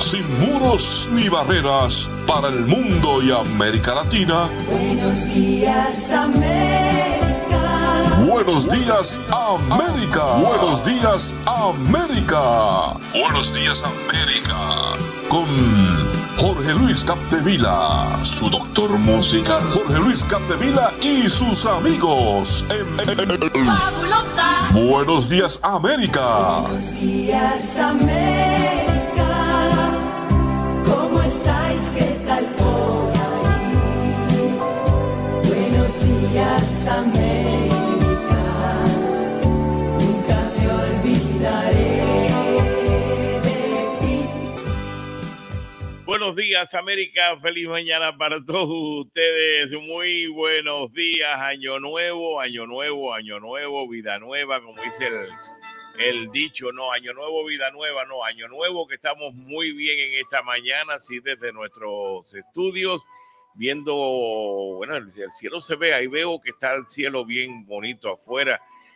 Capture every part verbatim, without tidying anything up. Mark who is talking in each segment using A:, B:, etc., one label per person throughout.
A: sin muros ni barreras, para el mundo y América Latina.
B: Buenos días, América.
A: Buenos días, América. Buenos días, América. Buenos días, América. Con Jorge Luis Capdevila, su doctor musical. Jorge Luis Capdevila y sus amigos. En, en, en, en.
B: Fabulosa.
A: Buenos días, América.
B: Buenos días, América. ¿Cómo estáis? ¿Qué tal por ahí? Buenos días, América. Nunca me olvidaré de ti.
C: Buenos días, América. Feliz mañana para todos ustedes. Muy buenos días. Año nuevo, año nuevo, año nuevo, vida nueva, como dice el, el dicho. No, año nuevo, vida nueva, no, año nuevo, que estamos muy bien en esta mañana, así desde nuestros estudios, viendo, bueno, el, el cielo se ve, ahí veo que está el cielo bien bonito afuera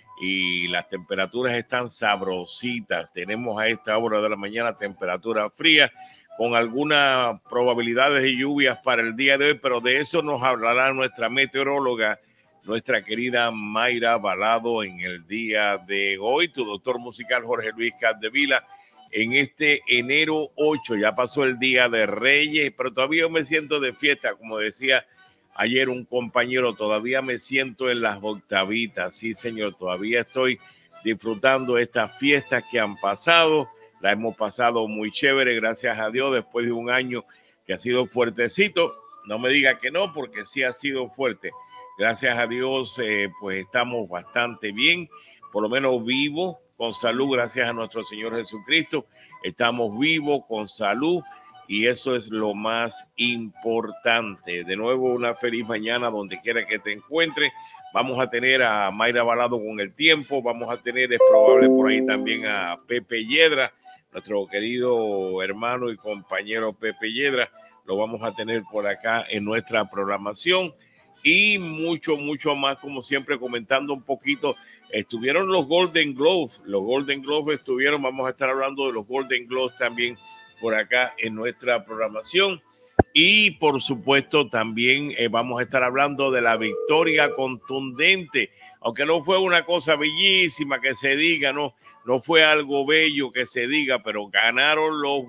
C: y las temperaturas están sabrositas. Tenemos a esta hora de la mañana temperatura fría, con algunas probabilidades de lluvias para el día de hoy, pero de eso nos hablará nuestra meteoróloga, nuestra querida Mayra Balado, en el día de hoy. Tu doctor musical Jorge Luis Capdevila, en este enero ocho, ya pasó el Día de Reyes, pero todavía me siento de fiesta, como decía ayer un compañero, todavía me siento en las octavitas. Sí, señor, todavía estoy disfrutando estas fiestas que han pasado. La hemos pasado muy chévere, gracias a Dios, después de un año que ha sido fuertecito. No me diga que no, porque sí ha sido fuerte. Gracias a Dios, eh, pues estamos bastante bien, por lo menos vivos, con salud, gracias a nuestro Señor Jesucristo. Estamos vivos, con salud, y eso es lo más importante. De nuevo, una feliz mañana donde quiera que te encuentres. Vamos a tener a Mayra Balado con el tiempo, vamos a tener, es probable, por ahí también a Pepe Yedra, nuestro querido hermano y compañero Pepe Yedra, lo vamos a tener por acá en nuestra programación, y mucho, mucho más, como siempre, comentando un poquito. Estuvieron los Golden Globes, los Golden Globes estuvieron, vamos a estar hablando de los Golden Globes también por acá en nuestra programación, y por supuesto también eh, vamos a estar hablando de la victoria contundente, aunque no fue una cosa bellísima que se diga, no, no fue algo bello que se diga, pero ganaron los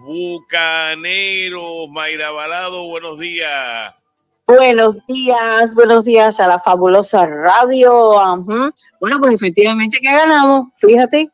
C: Bucaneros. Mayra Balado, buenos días.
D: Buenos días, buenos días a la fabulosa radio. Uh-huh. Bueno, pues efectivamente que ganamos, fíjate.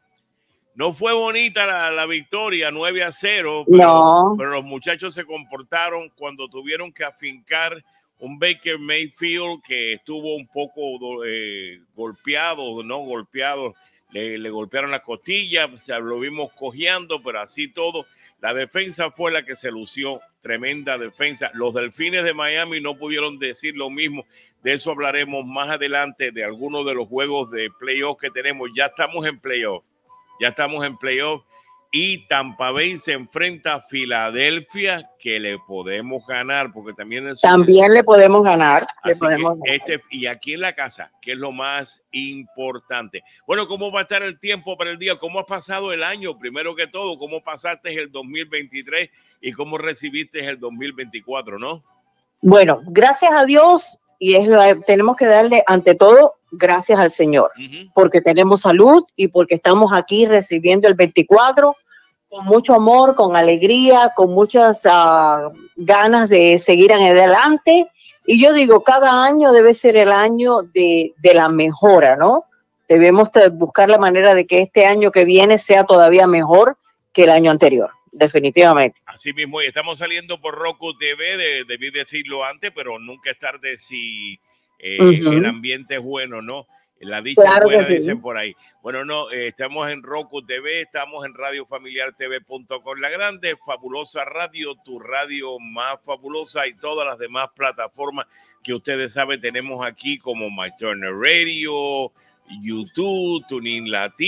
C: No fue bonita la, la victoria, nueve a cero, pero,
D: no.
C: pero los muchachos se comportaron cuando tuvieron que afincar un Baker Mayfield que estuvo un poco eh, golpeado, no golpeado, le, le golpearon la costilla, o sea, lo vimos cojeando, pero así todo. La defensa fue la que se lució, tremenda defensa. Los Delfines de Miami no pudieron decir lo mismo. De eso hablaremos más adelante, de algunos de los juegos de playoff que tenemos. Ya estamos en playoff, ya estamos en playoff. Y Tampa Bay se enfrenta a Filadelfia, que le podemos ganar, porque también... Es
D: también un... le podemos ganar. Le
C: Así
D: podemos
C: que
D: ganar.
C: este, y aquí en la casa, que es lo más importante. Bueno, ¿cómo va a estar el tiempo para el día? ¿Cómo ha pasado el año? Primero que todo, ¿cómo pasaste el dos mil veintitrés y cómo recibiste el dos mil veinticuatro, no?
D: Bueno, gracias a Dios, y es lo, tenemos que darle ante todo gracias al Señor, uh-huh. porque tenemos salud y porque estamos aquí recibiendo el veinticuatro con mucho amor, con alegría, con muchas uh, ganas de seguir en adelante. Y yo digo, cada año debe ser el año de, de la mejora, ¿no? Debemos buscar la manera de que este año que viene sea todavía mejor que el año anterior, definitivamente.
C: Así mismo, y estamos saliendo por Roku T V, de, debí decirlo antes, pero nunca es tarde si eh, uh-huh. el ambiente es bueno, ¿no? La dicha
D: claro
C: buena,
D: sí.
C: dicen por ahí. Bueno, no, eh, estamos en Roku T V, estamos en radio familiar t v punto com, La Grande, Fabulosa Radio, tu radio más fabulosa, y todas las demás plataformas que ustedes saben tenemos aquí, como My Turner Radio, YouTube, TuneIn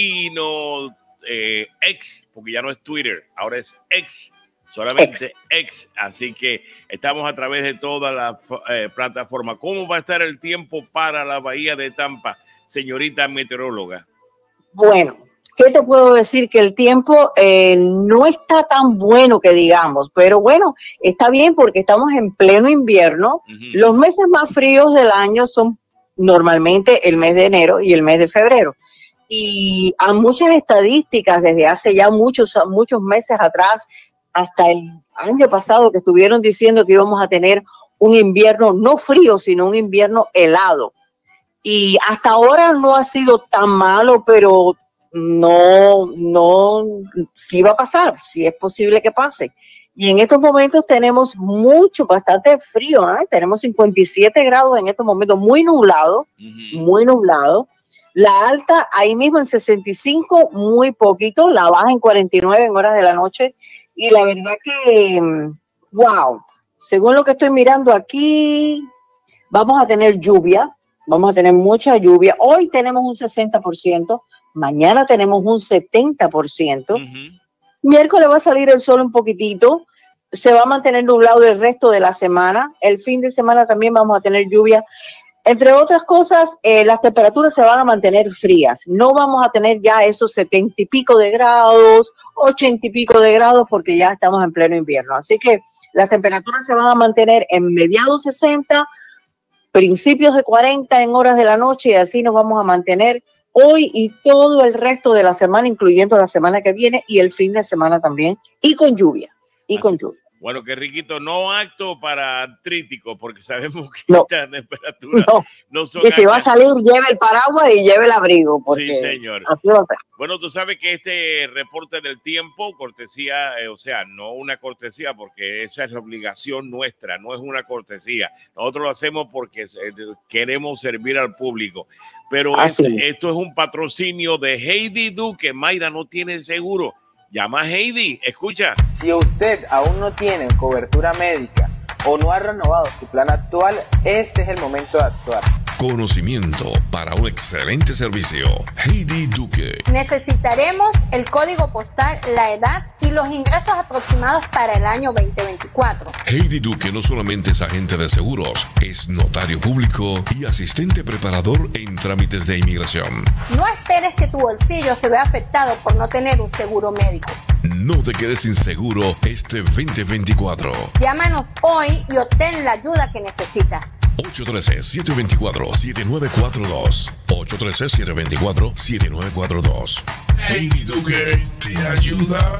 C: Latino, eh, X, porque ya no es Twitter, ahora es X, solamente X. X. Así que estamos a través de todas las eh, plataformas. ¿Cómo va a estar el tiempo para la Bahía de Tampa, señorita meteoróloga?
D: Bueno, ¿qué te puedo decir? Que el tiempo eh, no está tan bueno que digamos, pero bueno, está bien porque estamos en pleno invierno. Uh-huh. Los meses más fríos del año son normalmente el mes de enero y el mes de febrero. Y hay muchas estadísticas desde hace ya muchos, muchos meses atrás, hasta el año pasado, que estuvieron diciendo que íbamos a tener un invierno no frío, sino un invierno helado. Y hasta ahora no ha sido tan malo, pero no, no, sí va a pasar, sí es posible que pase. Y en estos momentos tenemos mucho, bastante frío, ¿eh? Tenemos cincuenta y siete grados en estos momentos, muy nublado, uh-huh. muy nublado. La alta ahí mismo en sesenta y cinco, muy poquito, la baja en cuarenta y nueve en horas de la noche. Y la verdad que, wow, según lo que estoy mirando aquí, vamos a tener lluvia, vamos a tener mucha lluvia. Hoy tenemos un sesenta por ciento, mañana tenemos un setenta por ciento. Uh-huh. Miércoles va a salir el sol un poquitito, se va a mantener nublado el resto de la semana. El fin de semana también vamos a tener lluvia. Entre otras cosas, eh, las temperaturas se van a mantener frías. No vamos a tener ya esos setenta y pico de grados, ochenta y pico de grados, porque ya estamos en pleno invierno. Así que las temperaturas se van a mantener en mediados sesenta, principios de cuarenta en horas de la noche, y así nos vamos a mantener hoy y todo el resto de la semana, incluyendo la semana que viene y el fin de semana también, y con lluvia, y así. con lluvia.
C: Bueno, que Riquito, no acto para artrítico, porque sabemos que
D: no,
C: estas temperaturas no,
D: no son... Y si va a salir, lleve el paraguas y lleve el abrigo, porque
C: sí, señor.
D: Así va a ser.
C: Bueno, tú sabes que este reporte del tiempo, cortesía, eh, o sea, no una cortesía, porque esa es la obligación nuestra, no es una cortesía. Nosotros lo hacemos porque eh, queremos servir al público. Pero este, esto es un patrocinio de Heidi Duque. Mayra no tiene seguro. Llama a Heidi, escucha.
E: Si usted aún no tiene cobertura médica o no ha renovado su plan actual, este es el momento de actuar.
A: Conocimiento para un excelente servicio. Heidi Duque.
F: Necesitaremos el código postal, la edad y los ingresos aproximados para el año veinte veinticuatro.
A: Heidi Duque no solamente es agente de seguros, es notario público y asistente preparador en trámites de inmigración.
F: No esperes que tu bolsillo se vea afectado por no tener un seguro médico.
A: No te quedes sin seguro este veinte veinticuatro.
F: Llámanos hoy y obtén la ayuda que necesitas.
A: ocho uno tres, siete dos cuatro, siete nueve cuatro dos. ocho uno tres, siete dos cuatro, siete nueve cuatro dos. Heidi Duque te ayuda.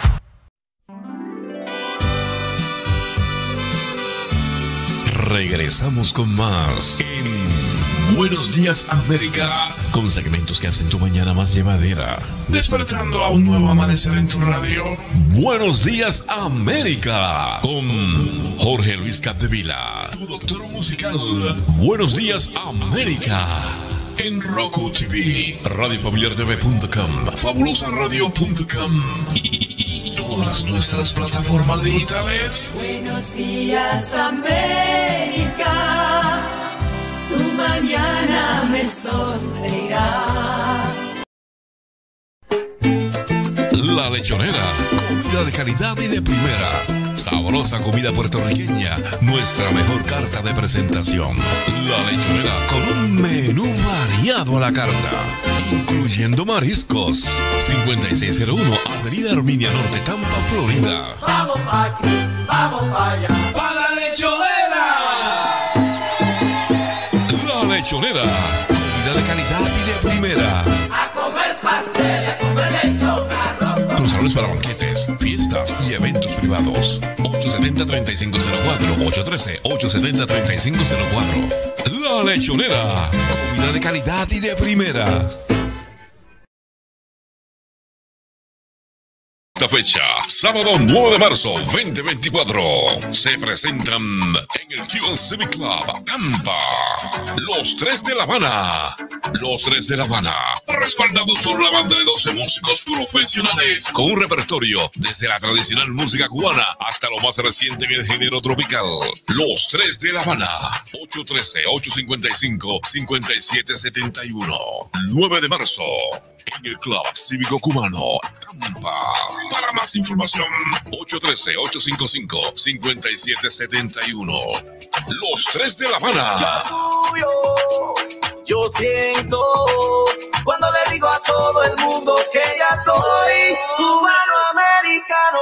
A: Regresamos con más en Buenos Días América, con segmentos que hacen tu mañana más llevadera, despertando a un nuevo amanecer en tu radio. Buenos Días América, con Jorge Luis Capdevila, tu doctor musical. Buenos Días América, en Roku T V, radio familiar t v punto com, fabulosa radio punto com y todas nuestras plataformas digitales.
B: Buenos días América, tu mañana me sonreirá.
A: La Lechonera, comida de calidad y de primera. Sabrosa comida puertorriqueña, nuestra mejor carta de presentación. La Lechonera, con un menú variado a la carta, incluyendo mariscos. cincuenta y seis cero uno, Avenida Arminia Norte, Tampa, Florida.
B: Vamos pa' aquí, vamos pa' allá. ¡Para la Lechonera!
A: La Lechonera, comida de calidad y de primera.
B: A comer pastel, a comer lechón, arroz.
A: Con salones para banquetes, fiestas y eventos privados. ocho setenta, treinta y cinco cero cuatro, ocho uno tres, ocho setenta, treinta y cinco cero cuatro. La Lechonera, comida de calidad y de primera. Esta fecha, sábado nueve de marzo veinte veinticuatro, se presentan en el Q L Civic Club, Tampa, Los Tres de La Habana. Los Tres de La Habana, respaldados por una banda de doce músicos profesionales con un repertorio desde la tradicional música cubana hasta lo más reciente en el género tropical. Los Tres de La Habana, ocho uno tres, ocho cinco cinco, cinco siete siete uno. nueve de marzo, en el Club Cívico Cubano, Tampa. Para más información, ocho uno tres, ocho cinco cinco, cinco siete siete uno. Los Tres de La Habana.
B: yo siento cuando le digo a todo el mundo que ya soy cubano americano.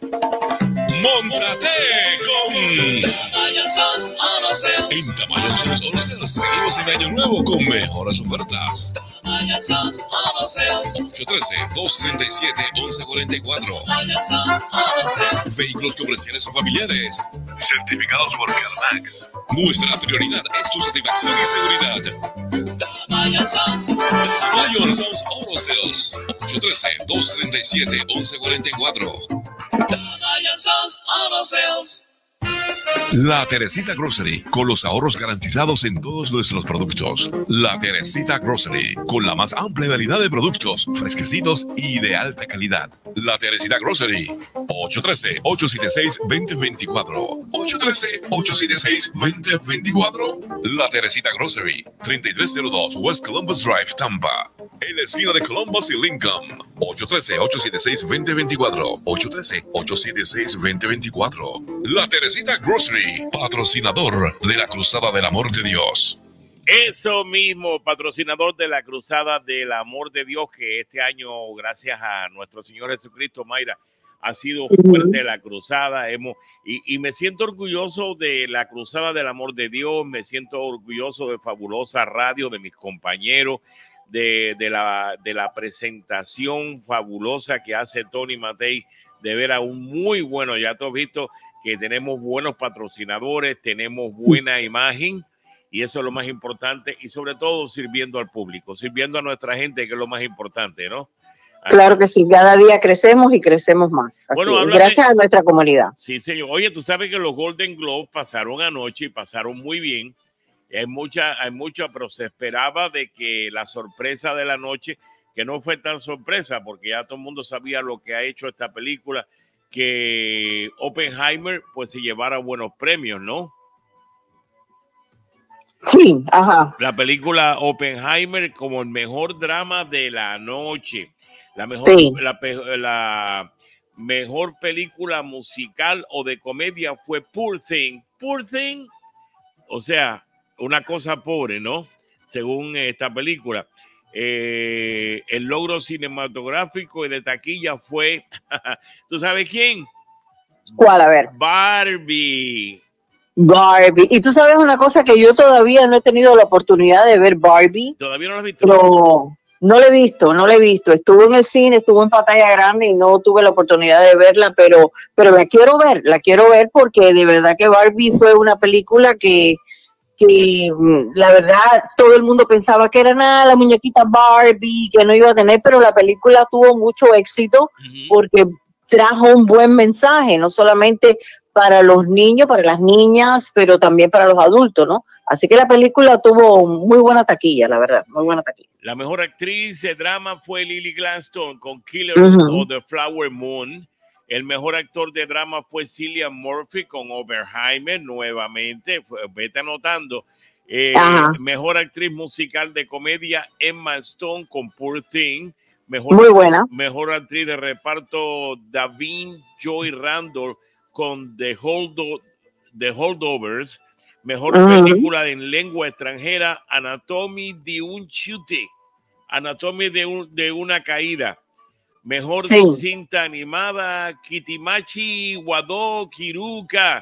A: Móntate con Tamayan Sons Auto Sales. En Tamayan Sons Auto Sales seguimos en Año Nuevo con mejores ofertas. Tamayan Sons Auto Sales. ocho uno tres, dos tres siete, uno uno cuatro cuatro. Tamayan Sons Auto Sales. Vehículos comerciales o familiares. Certificados por CarMax. Nuestra prioridad es tu satisfacción y seguridad. Tamayan Sons. Tamayan Sons Auto Sales. ocho uno tres, dos tres siete, uno uno cuatro cuatro. Tamayan Sons Auto Sales. La Teresita Grocery, con los ahorros garantizados en todos nuestros productos. La Teresita Grocery, con la más amplia variedad de productos, fresquecitos y de alta calidad. La Teresita Grocery, ocho uno tres, ocho siete seis, dos cero dos cuatro. ocho uno tres, ocho siete seis, dos cero dos cuatro. La Teresita Grocery, treinta y tres cero dos West Columbus Drive, Tampa. En la esquina de Columbus y Lincoln. ocho uno tres, ocho siete seis, dos cero dos cuatro. ocho uno tres, ocho siete seis, dos cero dos cuatro. La Teresita Grocery, patrocinador de la Cruzada del Amor de Dios.
C: Eso mismo, patrocinador de la Cruzada del Amor de Dios, que este año, gracias a nuestro Señor Jesucristo, Mayra, ha sido fuerte la cruzada. Hemos, y, y me siento orgulloso de la Cruzada del Amor de Dios, me siento orgulloso de Fabulosa Radio, de mis compañeros, de, de, la, de la presentación fabulosa que hace Tony Matei, de ver a un muy bueno, ya tú has visto que tenemos buenos patrocinadores, tenemos buena imagen y eso es lo más importante y sobre todo sirviendo al público, sirviendo a nuestra gente, que es lo más importante, ¿no?
D: Claro que sí, cada día crecemos y crecemos más. Así, bueno, gracias a nuestra comunidad.
C: Sí, señor. Oye, tú sabes que los Golden Globes pasaron anoche y pasaron muy bien. Hay mucha, hay mucha, pero se esperaba de que la sorpresa de la noche, que no fue tan sorpresa porque ya todo el mundo sabía lo que ha hecho esta película, que Oppenheimer pues se llevara buenos premios, ¿no?
D: Sí, ajá.
C: La película Oppenheimer como el mejor drama de la noche, la mejor,
D: sí.
C: la, la mejor película musical o de comedia fue Poor Thing. Poor Thing, o sea, una cosa pobre, ¿no? Según esta película. Eh, el logro cinematográfico y de taquilla fue, ¿tú sabes quién?
D: ¿Cuál? A ver.
C: Barbie.
D: Barbie. Y tú sabes una cosa, que yo todavía no he tenido la oportunidad de ver Barbie.
C: ¿Todavía no la has visto?
D: Pero no la he visto, no la he visto. Estuvo en el cine, estuvo en pantalla grande y no tuve la oportunidad de verla, pero, pero la quiero ver, la quiero ver porque de verdad que Barbie fue una película que que la verdad todo el mundo pensaba que era nada, la muñequita Barbie, que no iba a tener, pero la película tuvo mucho éxito uh-huh. porque trajo un buen mensaje, no solamente para los niños, para las niñas, pero también para los adultos, ¿no? Así que la película tuvo muy buena taquilla, la verdad, muy buena taquilla.
C: La mejor actriz de drama fue Lily Gladstone con Killer uh-huh. of the Flower Moon. El mejor actor de drama fue Cillian Murphy con Oppenheimer, nuevamente, vete anotando. Eh, mejor actriz musical de comedia, Emma Stone con Poor Thing. Mejor,
D: Muy buena.
C: Mejor actriz de reparto, Davine Joy Randall con The, Holdo, The Holdovers. Mejor uh-huh. película en lengua extranjera, Anatomy de un chute. Anatomía de, un, de una caída. Mejor sí. cinta animada, Kitimachi Wado Kiruka.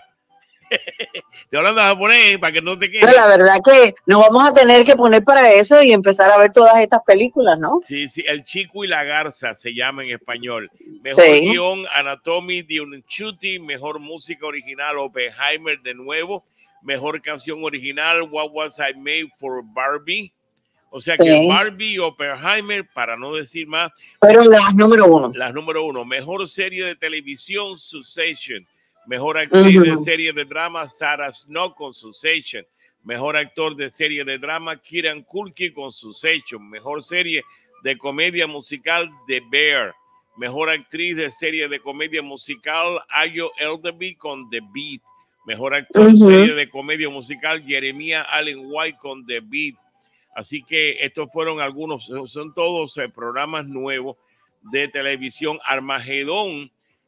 C: Te hablando japonés para que no te quedes.
D: La verdad que nos vamos a tener que poner para eso y empezar a ver todas estas películas, ¿no?
C: Sí, sí, El Chico y la Garza se llama en español. Mejor sí. guión, Anatomy de un Chuti. Mejor música original, Oppenheimer de nuevo. Mejor canción original, What Was I Made for Barbie. O sea que sí. Barbie y Oppenheimer, para no decir más.
D: Pero las número uno.
C: Las número uno. Mejor serie de televisión, Succession. Mejor actriz uh-huh. de serie de drama, Sarah Snow con Succession. Mejor actor de serie de drama, Kieran Culkin con Succession. Mejor serie de comedia musical, The Bear. Mejor actriz de serie de comedia musical, Ayo Elderby con The Beat. Mejor actor uh-huh. de serie de comedia musical, Jeremiah Allen White con The Beat. Así que estos fueron algunos, son todos eh, programas nuevos de televisión. Armagedón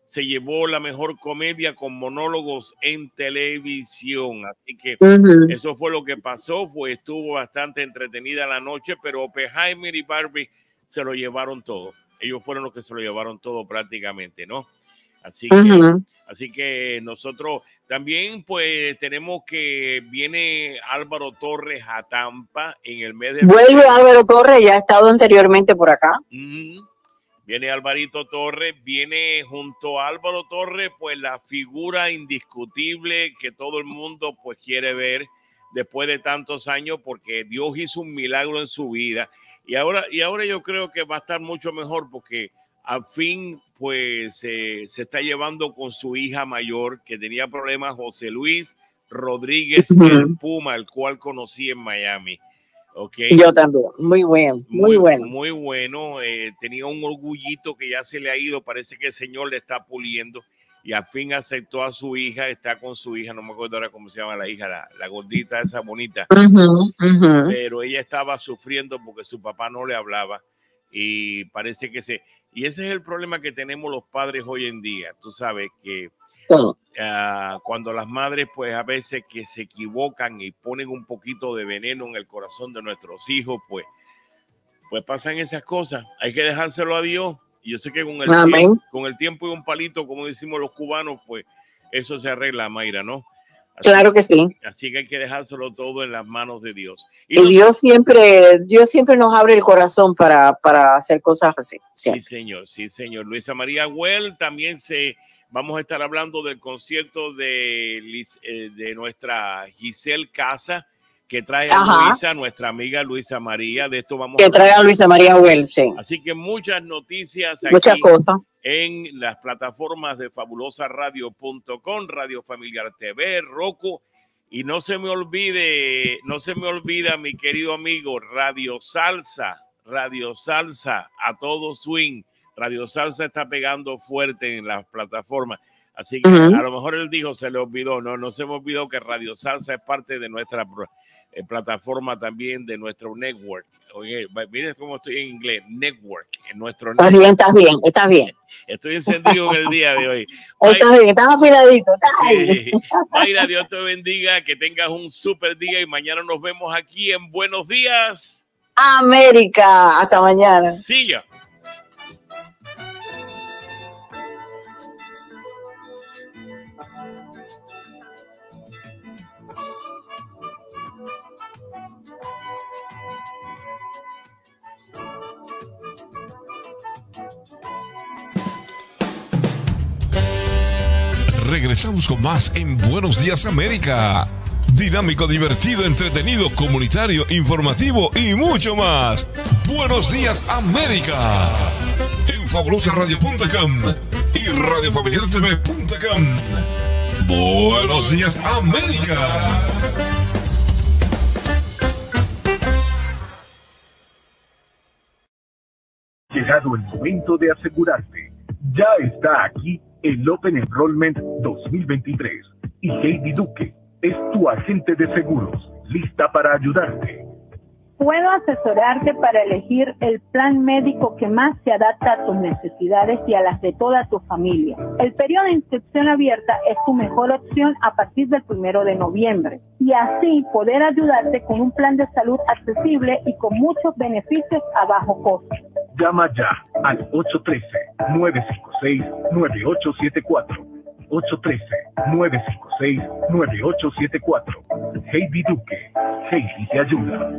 C: se llevó la mejor comedia con monólogos en televisión. Así que
D: Uh-huh.
C: eso fue lo que pasó. Pues estuvo bastante entretenida la noche, pero Oppenheimer y Barbie se lo llevaron todo. Ellos fueron los que se lo llevaron todo prácticamente, ¿no? Así que,
D: Uh-huh.
C: así que nosotros también pues tenemos que viene Álvaro Torres a Tampa en el mes de...
D: Vuelve Álvaro Torres, ya ha estado anteriormente por acá.
C: Uh-huh. Viene Alvarito Torres, viene junto a Álvaro Torres, pues la figura indiscutible que todo el mundo pues quiere ver después de tantos años, porque Dios hizo un milagro en su vida. Y ahora, y ahora yo creo que va a estar mucho mejor, porque al fin pues eh, se está llevando con su hija mayor, que tenía problemas, José Luis Rodríguez,
D: Uh-huh.
C: el Puma, el cual conocí en Miami. Okay.
D: Yo también, muy bueno, muy,
C: Muy
D: bueno.
C: Muy bueno, eh, tenía un orgullito que ya se le ha ido, parece que el Señor le está puliendo y al fin aceptó a su hija, está con su hija, no me acuerdo ahora cómo se llama la hija, la, la gordita esa bonita,
D: Uh-huh, uh-huh.
C: pero ella estaba sufriendo porque su papá no le hablaba y parece que se... Y ese es el problema que tenemos los padres hoy en día, tú sabes que...
D: Todo.
C: Uh, cuando las madres pues a veces que se equivocan y ponen un poquito de veneno en el corazón de nuestros hijos, pues, pues pasan esas cosas. Hay que dejárselo a Dios. Y yo sé que con el, tiempo, con el tiempo y un palito, como decimos los cubanos, pues eso se arregla, Mayra, ¿no? Así,
D: claro que sí.
C: Así que hay que dejárselo todo en las manos de Dios.
D: Y, y Dios nos, siempre, Dios siempre nos abre el corazón para, para hacer cosas así. Siempre.
C: Sí, señor, sí, señor. Luisa María Well también se... Vamos a estar hablando del concierto de, de nuestra Giselle Casa, que trae a Ajá. Luisa, nuestra amiga Luisa María. De esto vamos
D: que
C: a
D: trae a Luisa María Wells, sí.
C: Así que muchas noticias aquí
D: muchas cosas
C: en las plataformas de fabulosa radio punto com, Radio Familiar T V, Roku. Y no se me olvide, no se me olvida, mi querido amigo, Radio Salsa, Radio Salsa, a todo swing. Radio Salsa está pegando fuerte en las plataformas. Así que uh-huh. a lo mejor él dijo, se le olvidó. No, no se me olvidó que Radio Salsa es parte de nuestra eh, plataforma también, de nuestro network. Oye, miren cómo estoy en inglés, network, en nuestro
D: network. Estás bien, estás bien, estás bien.
C: Estoy encendido en el día de hoy.
D: Estás bien, estás afiladito. Estás
C: sí. Mayra, Dios te bendiga, que tengas un súper día y mañana nos vemos aquí en Buenos Días
D: América. Hasta mañana.
C: Sí, ya.
A: Regresamos con más en Buenos Días América. Dinámico, divertido, entretenido, comunitario, informativo y mucho más. Buenos Días América. En fabulosa radio punto com y radio familiar t v punto com. Buenos Días América.
G: Llegado el momento de asegurarte. Ya está aquí el Open Enrollment dos mil veintitrés y Heidi Duque es tu agente de seguros, lista para ayudarte.
H: Puedo asesorarte para elegir el plan médico que más se adapta a tus necesidades y a las de toda tu familia. El periodo de inscripción abierta es tu mejor opción a partir del primero de noviembre y así poder ayudarte con un plan de salud accesible y con muchos beneficios a bajo costo.
G: Llama ya al ocho uno tres, nueve cinco seis, nueve ocho siete cuatro. ocho uno tres, nueve cinco seis, nueve ocho siete cuatro. Heidi Duque. Heidi te ayuda.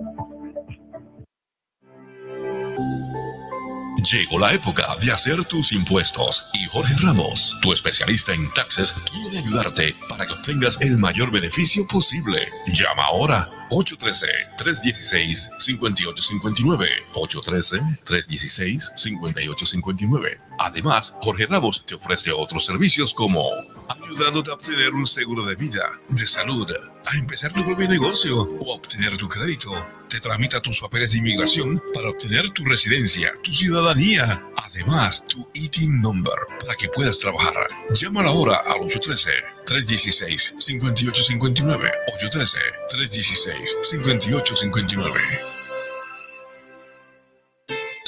A: Llegó la época de hacer tus impuestos y Jorge Ramos, tu especialista en taxes, quiere ayudarte para que obtengas el mayor beneficio posible. Llama ahora ocho uno tres, tres uno seis, cinco ocho cinco nueve, ocho uno tres, tres uno seis, cinco ocho cinco nueve. Además, Jorge Ramos te ofrece otros servicios como ayudándote a obtener un seguro de vida, de salud, a empezar tu propio negocio o a obtener tu crédito. Te tramita tus papeles de inmigración para obtener tu residencia, tu ciudadanía. Además, tu I T I N number para que puedas trabajar. Llámala ahora al ocho uno tres, tres uno seis, cinco ocho cinco nueve, ocho uno tres, tres uno seis, cinco ocho cinco nueve.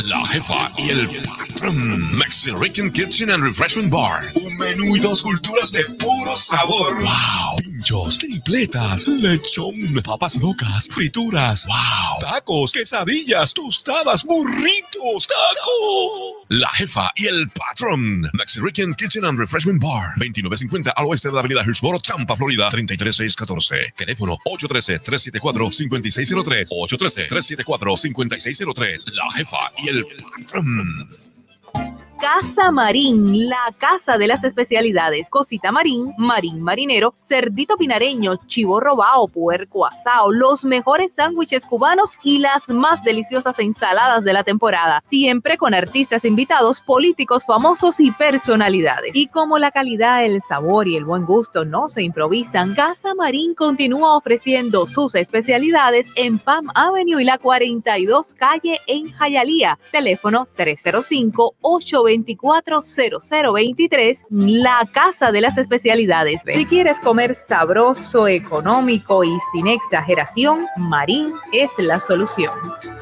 A: La Jefa y el Patrón. Mexican Kitchen and Refreshment Bar. Un menú y dos culturas de puro sabor. ¡Wow! Pinchos, tripletas, lechón, papas locas, frituras. ¡Wow! Tacos, quesadillas, tostadas, burritos, tacos. La Jefa y el Patrón. Mexican Kitchen and Refreshment Bar. veintinueve cincuenta al oeste de la avenida Hillsboro, Tampa, Florida. treinta y tres seiscientos catorce. Teléfono ocho uno tres, tres siete cuatro, cinco seis cero tres. ocho uno tres, tres siete cuatro, cinco seis cero tres. La Jefa y el Patrón.
I: Casa Marín, la casa de las especialidades. Cosita marín, marín marinero, cerdito pinareño, chivo robao, puerco asao, los mejores sándwiches cubanos y las más deliciosas ensaladas de la temporada. Siempre con artistas invitados, políticos famosos y personalidades. Y como la calidad, el sabor y el buen gusto no se improvisan, Casa Marín continúa ofreciendo sus especialidades en Palm Avenue y la cuarenta y dos calle en Hialeah. Teléfono tres cero cinco, ocho dos cuatro, cero cero dos tres, la casa de las especialidades. Si quieres comer sabroso, económico y sin exageración, Marín es la solución.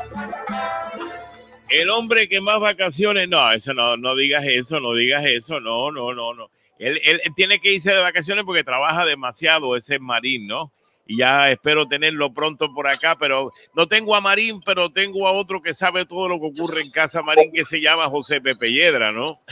C: El hombre que más vacaciones, no, eso no, no digas eso, no digas eso, no, no, no, no. Él, él tiene que irse de vacaciones porque trabaja demasiado, ese es Marín, ¿no? Y ya espero tenerlo pronto por acá, pero no tengo a Marín, pero tengo a otro que sabe todo lo que ocurre en Casa Marín, que se llama José Pepe Yedra, ¿no?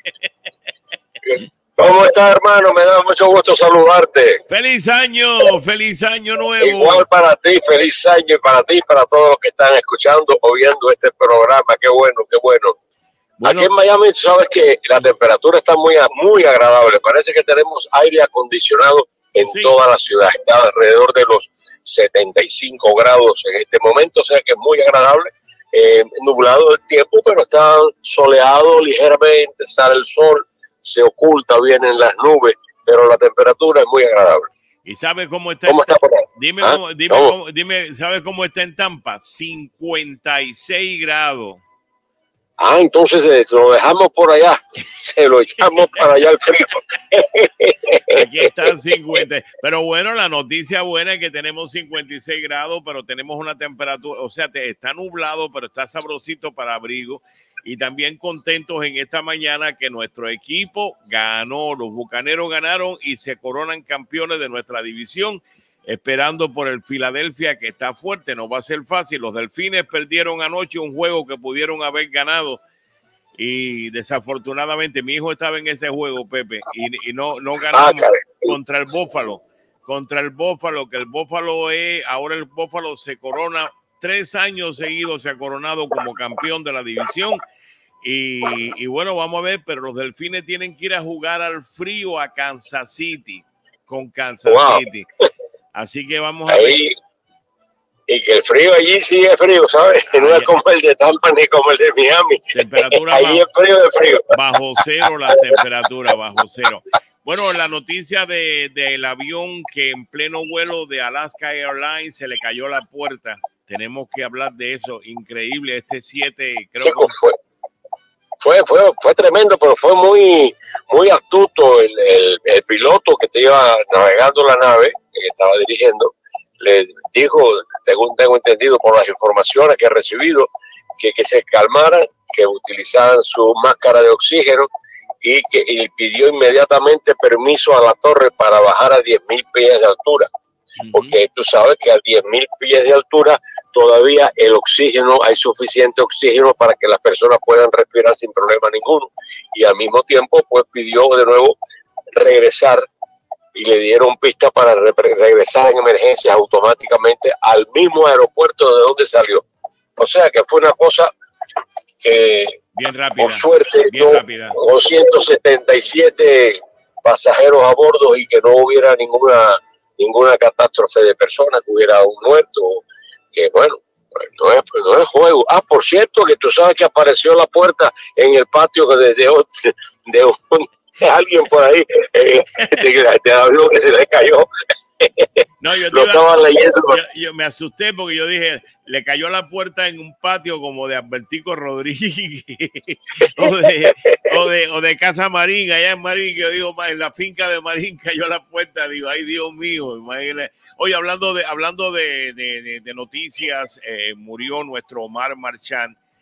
J: ¿Cómo estás, hermano? Me da mucho gusto saludarte.
C: ¡Feliz año! ¡Feliz año nuevo!
J: Igual para ti, feliz año y para ti y para todos los que están escuchando o viendo este programa. ¡Qué bueno, qué bueno! Bueno. Aquí en Miami, sabes que la temperatura está muy, muy agradable. Parece que tenemos aire acondicionado en sí. Toda la ciudad, está alrededor de los setenta y cinco grados en este momento, o sea que es muy agradable, eh, nublado el tiempo, pero está soleado ligeramente, sale el sol, se oculta bien en las nubes, pero la temperatura es muy agradable.
C: ¿Y sabes cómo está?
J: ¿Cómo está por ahí?
C: Dime,
J: ¿Ah?
C: cómo, dime,
J: ¿Cómo?
C: Cómo, dime, ¿sabes cómo está en Tampa? cincuenta y seis grados.
J: Ah, entonces eh, lo dejamos por allá, se lo echamos para allá al frío.
C: Aquí están cincuenta. Pero bueno, la noticia buena es que tenemos cincuenta y seis grados, pero tenemos una temperatura, o sea, te, está nublado, pero está sabrosito para abrigo. Y también contentos en esta mañana que nuestro equipo ganó, los Bucaneros ganaron y se coronan campeones de nuestra división, esperando por el Filadelfia, que está fuerte, no va a ser fácil. Los Delfines perdieron anoche un juego que pudieron haber ganado y desafortunadamente mi hijo estaba en ese juego, Pepe, y, y no, no ganamos ah, contra el Buffalo, contra el Buffalo, que el Buffalo es, ahora el Buffalo se corona, tres años seguidos se ha coronado como campeón de la división. Y, y bueno, vamos a ver, pero los Delfines tienen que ir a jugar al frío a Kansas City, con Kansas wow. City. Así que vamos a ver.
J: Ahí, y que el frío allí sí es frío, ¿sabes? Ah, no es como el de Tampa ni como el de Miami.
C: Temperatura
J: ahí
C: bajo,
J: es frío de frío.
C: Bajo cero la temperatura, bajo cero. Bueno, la noticia de, del avión que en pleno vuelo de Alaska Airlines se le cayó la puerta. Tenemos que hablar de eso. Increíble, este siete, creo
J: sí,
C: que...
J: Fue, fue, fue, fue tremendo, pero fue muy, muy astuto el, el, el piloto que te iba navegando la nave, que estaba dirigiendo, le dijo, según tengo entendido por las informaciones que he recibido, que, que se calmaran, que utilizaran su máscara de oxígeno y que y pidió inmediatamente permiso a la torre para bajar a diez mil pies de altura. Uh-huh. Porque tú sabes que a diez mil pies de altura todavía el oxígeno, hay suficiente oxígeno para que las personas puedan respirar sin problema ninguno. Y al mismo tiempo, pues pidió de nuevo regresar y le dieron pista para re regresar en emergencias automáticamente al mismo aeropuerto de donde salió. O sea que fue una cosa que,
C: bien rápida,
J: por suerte,
C: bien
J: no,
C: rápida.
J: con ciento setenta y siete pasajeros a bordo y que no hubiera ninguna ninguna catástrofe de personas, que hubiera un muerto, que bueno, no es, no es juego. Ah, por cierto, que tú sabes que apareció la puerta en el patio de, de, de, un, de alguien por ahí, eh, de, de algo que se le cayó.
C: No, yo,
J: Lo estaba leyendo.
C: Yo, yo me asusté porque yo dije, le cayó la puerta en un patio como de Albertico Rodríguez o, de, o, de, o de Casa Marín, allá en Marín, que yo digo, en la finca de Marín cayó la puerta, digo, ay Dios mío, imagínate. Oye, hablando de, hablando de, de, de, de noticias, eh, murió nuestro Omar Marchand,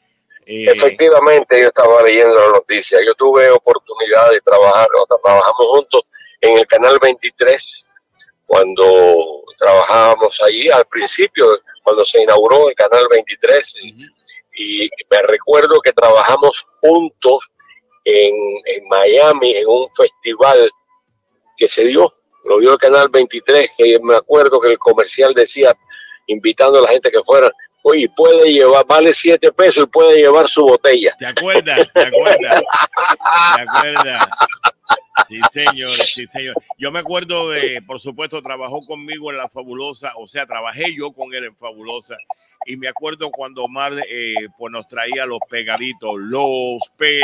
J: Eh, Efectivamente, yo estaba leyendo la noticia. Yo tuve oportunidad de trabajar, nosotros trabajamos juntos en el Canal veintitrés, cuando trabajábamos ahí al principio, cuando se inauguró el Canal veintitrés. Uh-huh. Y, y me recuerdo que trabajamos juntos en, en Miami, en un festival que se dio, lo dio el Canal veintitrés, que me acuerdo que el comercial decía, invitando a la gente que fuera, oye, puede llevar, vale siete pesos y puede llevar su botella.
C: ¿Te acuerdas? ¿Te acuerdas? ¿Te acuerdas? Sí, señor, sí, señor. Yo me acuerdo de, por supuesto, trabajó conmigo en La Fabulosa, o sea, trabajé yo con él en Fabulosa, y me acuerdo cuando Omar eh, pues nos traía los pegaditos, los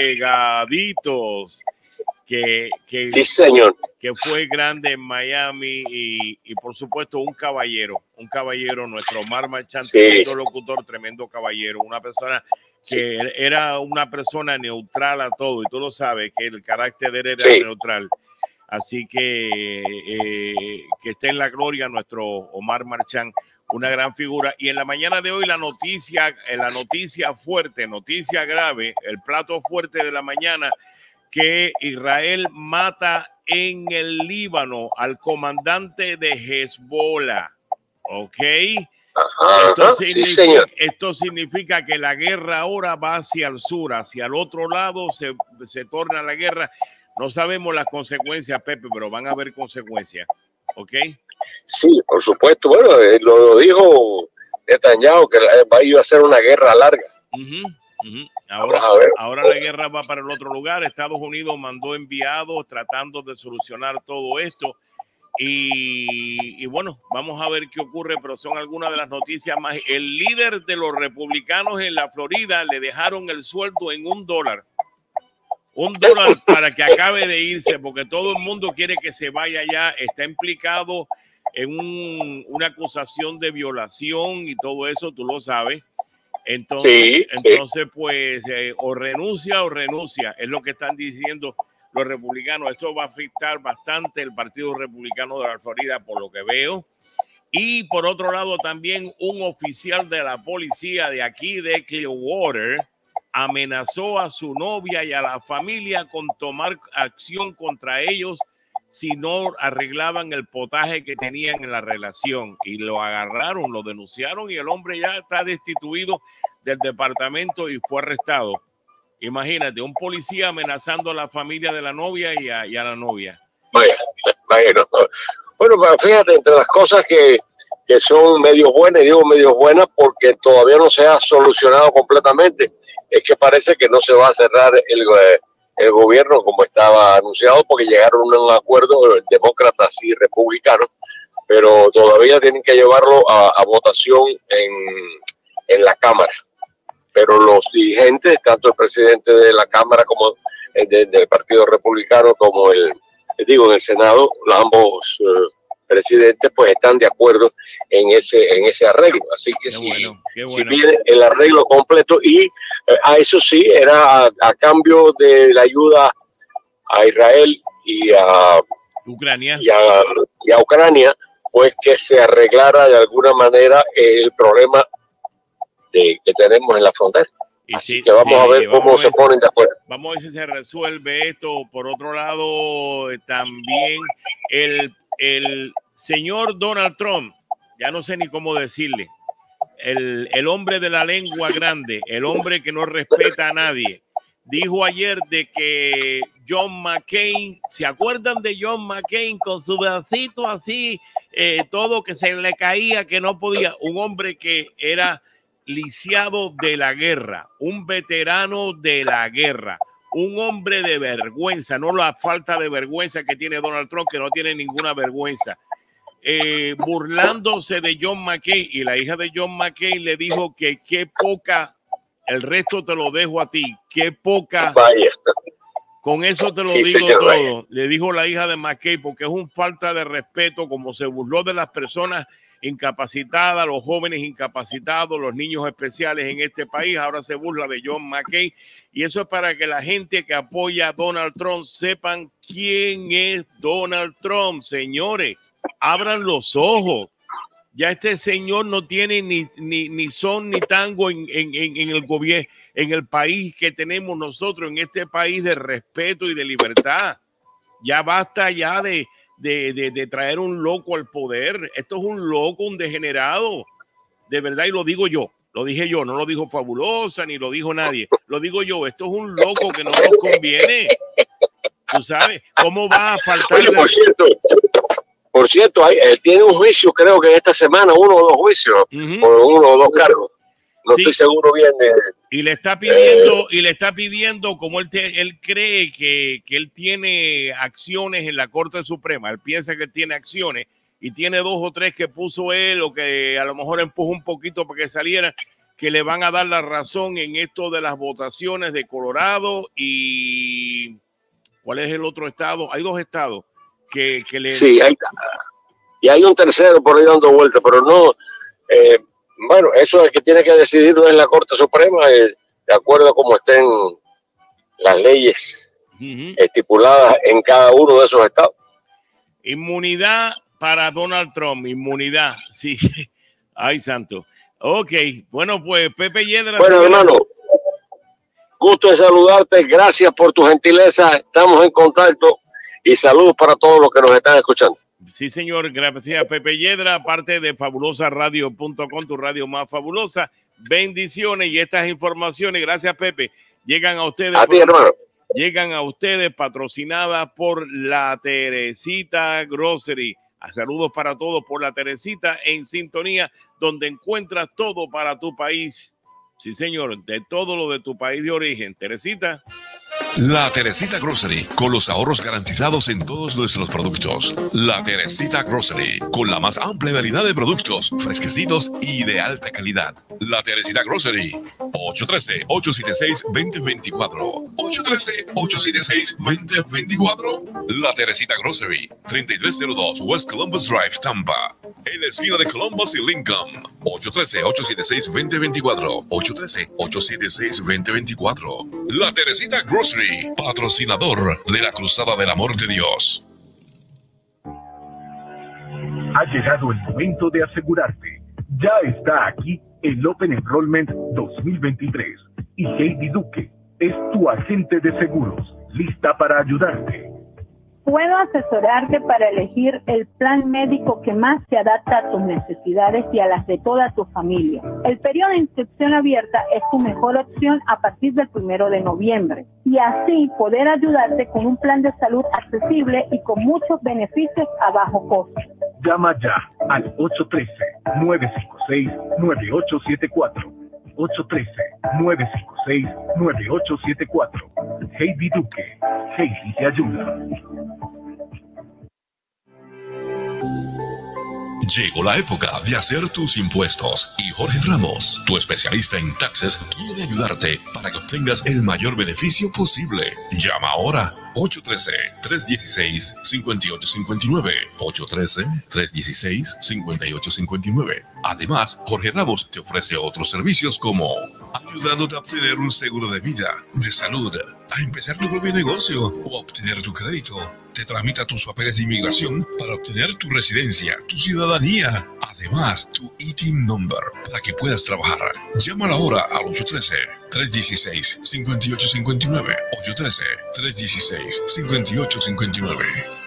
C: pegaditos, que, que,
J: sí, señor.
C: que fue grande en Miami, y, y por supuesto un caballero, un caballero, nuestro Omar Marchand, sí. Tremendo locutor, tremendo caballero, una persona que sí. Era una persona neutral a todo, y tú lo sabes, que el carácter de él era sí. neutral. Así que eh, que esté en la gloria nuestro Omar Marchand, una gran figura. Y en la mañana de hoy la noticia, la noticia fuerte, noticia grave, el plato fuerte de la mañana, que Israel mata en el Líbano al comandante de Hezbollah. ¿Ok? Esto significa, sí, señor. Esto significa que la guerra ahora va hacia el sur, hacia el otro lado se, se torna la guerra. No sabemos las consecuencias, Pepe, pero van a haber consecuencias. ¿Ok?
J: Sí, por supuesto. Bueno, lo, lo dijo Netanyahu, que iba a ser una guerra larga.
C: Uh-huh, uh-huh. Ahora, ahora la guerra va para el otro lugar. Estados Unidos mandó enviados tratando de solucionar todo esto. Y, y bueno, vamos a ver qué ocurre, pero son algunas de las noticias más. El líder de los republicanos en la Florida le dejaron el sueldo en un dólar. Un dólar para que acabe de irse, porque todo el mundo quiere que se vaya ya. Está implicado en un, una acusación de violación y todo eso, tú lo sabes. Entonces, sí, entonces sí. pues, eh, o renuncia o renuncia, es lo que están diciendo los republicanos. Esto va a afectar bastante el Partido Republicano de la Florida, por lo que veo. Y por otro lado, también un oficial de la policía de aquí de Clearwater amenazó a su novia y a la familia con tomar acción contra ellos si no arreglaban el potaje que tenían en la relación. Y lo agarraron, lo denunciaron, y el hombre ya está destituido del departamento y fue arrestado. Imagínate, un policía amenazando a la familia de la novia y a, y a la novia.
J: Vaya, vaya, no. Bueno, fíjate, entre las cosas que, que son medio buenas, y digo medio buenas porque todavía no se ha solucionado completamente, es que parece que no se va a cerrar el, el gobierno como estaba anunciado, porque llegaron a un acuerdo demócratas y republicanos, pero todavía tienen que llevarlo a, a votación en, en la Cámara. Pero los dirigentes, tanto el presidente de la Cámara como el de, del Partido Republicano, como el, digo, en el Senado, ambos uh, presidentes pues están de acuerdo en ese en ese arreglo. Así que si, bueno, bueno. si viene el arreglo completo, y uh, a eso sí, era a, a cambio de la ayuda a Israel y a
C: Ucrania,
J: y a, y a Ucrania, pues que se arreglara de alguna manera el problema De, que tenemos en la frontera. Y Así sí, que vamos sí, a ver cómo a ver, se ponen de acuerdo.
C: Vamos a ver si se resuelve esto. Por otro lado, también el, el señor Donald Trump, ya no sé ni cómo decirle, el, el hombre de la lengua grande, el hombre que no respeta a nadie, dijo ayer de que John McCain, ¿se acuerdan de John McCain con su bracito así, eh, todo que se le caía, que no podía? Un hombre que era lisiado de la guerra, un veterano de la guerra, un hombre de vergüenza, no la falta de vergüenza que tiene Donald Trump, que no tiene ninguna vergüenza, eh, burlándose de John McCain. Y la hija de John McCain le dijo que qué poca, el resto te lo dejo a ti, qué poca,
J: vaya.
C: Con eso te lo sí, digo todo, vaya. Le dijo la hija de McCain, porque es un falta de respeto, como se burló de las personas incapacitadas, los jóvenes incapacitados, los niños especiales en este país. Ahora se burla de John McCain, y eso es para que la gente que apoya a Donald Trump sepan quién es Donald Trump. Señores, abran los ojos. Ya este señor no tiene ni, ni, ni son ni tango en, en, en el gobierno. en el país que tenemos nosotros, en este país de respeto y de libertad. Ya basta ya de, de, de, de traer un loco al poder. Esto es un loco, un degenerado. De verdad, y lo digo yo. Lo dije yo, no lo dijo Fabulosa, ni lo dijo nadie. Lo digo yo, esto es un loco que no nos conviene. Tú sabes, ¿cómo va a faltar?
J: Oye, por cierto, por cierto, hay, él tiene un juicio, creo que esta semana, uno o dos juicios, uh-huh. por uno o dos cargos. No sí. estoy seguro bien de...
C: Y le está pidiendo, eh, y le está pidiendo, como él, te, él cree que, que él tiene acciones en la Corte Suprema, él piensa que tiene acciones, y tiene dos o tres que puso él, o que a lo mejor empujó un poquito para que saliera, que le van a dar la razón en esto de las votaciones de Colorado y... ¿Cuál es el otro estado? Hay dos estados que, que le...
J: Sí, hay, y hay un tercero por ahí dando vueltas, pero no... Eh, bueno, eso es que tiene que decidirlo en la Corte Suprema, eh, de acuerdo a cómo estén las leyes uh-huh. estipuladas en cada uno de esos estados.
C: Inmunidad para Donald Trump, inmunidad, sí. Ay, santo. Ok, bueno, pues Pepe Yedra...
J: Bueno, hermano... Gusto de saludarte, gracias por tu gentileza, estamos en contacto y saludos para todos los que nos están escuchando.
C: Sí, señor, gracias Pepe Yedra, parte de fabulosa radio punto com, tu radio más fabulosa. Bendiciones y estas informaciones, gracias Pepe, llegan a ustedes.
J: A
C: por,
J: ti, hermano.
C: Llegan a ustedes patrocinadas por La Teresita Grocery. Saludos para todos por La Teresita en sintonía, donde encuentras todo para tu país. Sí, señor, de todo lo de tu país de origen. Teresita.
A: La Teresita Grocery, con los ahorros garantizados en todos nuestros productos. La Teresita Grocery, con la más amplia variedad de productos, fresquecitos y de alta calidad. La Teresita Grocery, ocho uno tres, ocho siete seis, dos cero dos cuatro. ocho uno tres, ocho siete seis, dos cero dos cuatro. La Teresita Grocery, treinta y tres cero dos West Columbus Drive, Tampa. En la esquina de Columbus y Lincoln. ocho uno tres, ocho siete seis, dos cero dos cuatro. ocho uno tres, ocho siete seis, dos cero dos cuatro. La Teresita Grocery, patrocinador de la Cruzada del Amor de Dios.
G: Ha llegado el momento de asegurarte. Ya está aquí el Open Enrollment dos mil veintitrés y Heidi Duque es tu agente de seguros, lista para ayudarte.
H: Puedo asesorarte para elegir el plan médico que más se adapta a tus necesidades y a las de toda tu familia. El periodo de inscripción abierta es tu mejor opción a partir del primero de noviembre y así poder ayudarte con un plan de salud accesible y con muchos beneficios a bajo costo.
G: Llama ya al ocho uno tres, nueve cinco seis, nueve ocho siete cuatro. ocho uno tres, nueve cinco seis, nueve ocho siete cuatro. Heidi Duque. Heidi te ayuda.
A: Llegó la época de hacer tus impuestos y Jorge Ramos, tu especialista en taxes, quiere ayudarte para que obtengas el mayor beneficio posible. Llama ahora ocho uno tres, tres uno seis, cinco ocho cinco nueve. ocho uno tres, tres uno seis, cinco ocho cinco nueve. Además, Jorge Ramos te ofrece otros servicios como ayudándote a obtener un seguro de vida, de salud, a empezar tu propio negocio o a obtener tu crédito. Te tramita tus papeles de inmigración para obtener tu residencia, tu ciudadanía. Además, tu I T I N number para que puedas trabajar. Llámala ahora al ocho uno tres, tres uno seis, cinco ocho cinco nueve. ocho uno tres, tres uno seis, cinco ocho cinco nueve.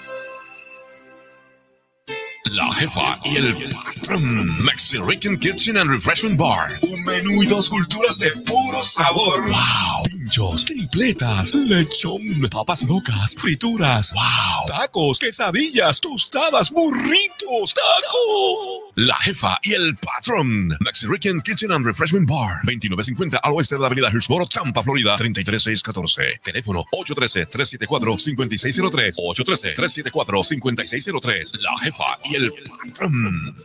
A: La Jefa y el Patrón. Mexican Kitchen and Refreshment Bar. Un menú y dos culturas de puro sabor. ¡Wow! Pinchos, tripletas, lechón, papas locas, frituras. ¡Wow! Tacos, quesadillas, tostadas, burritos, tacos. La Jefa y el Patrón. Mexican Kitchen and Refreshment Bar. veintinueve cincuenta al oeste de la avenida Hillsboro, Tampa, Florida. treinta y tres seiscientos catorce. Teléfono ocho uno tres, tres siete cuatro, cinco seis cero tres. ocho uno tres, tres siete cuatro, cinco seis cero tres. La Jefa y el Patrón.